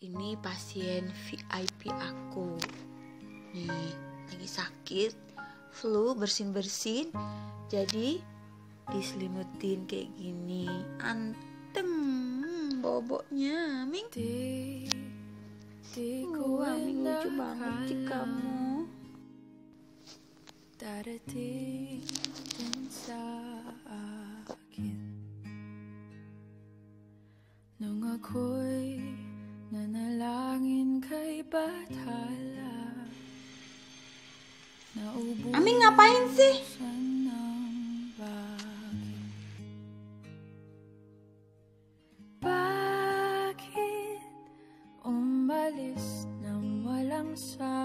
Ini pasien VIP aku. Nih, lagi sakit, flu, bersin-bersin. Jadi diselimutin kayak gini. Anteng boboknya, Ming. Ming lucu banget sih kamu. Darating din sa akin nung ako'y nanalangin kay Bathala. Aming ngapain sih? Bakit umalis nang walang sabi?